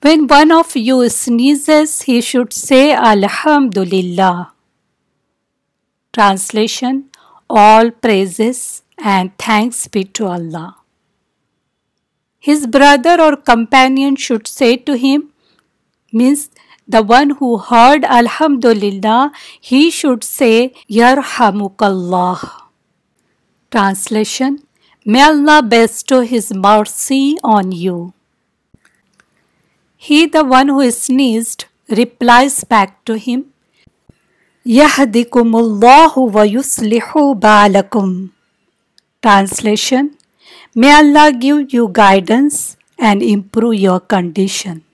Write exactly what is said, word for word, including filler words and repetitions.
When one of you sneezes, he should say Alhamdulillah. Translation: all praises and thanks be to Allah. His brother or companion should say to him, means the one who heard Alhamdulillah, he should say Yarhamukallah. Translation: may Allah bestow His mercy on you. He, the one who sneezed, replies back to him, Yahdikumullahu wa yuslihu ba'alakum. Translation: may Allah give you guidance and improve your condition.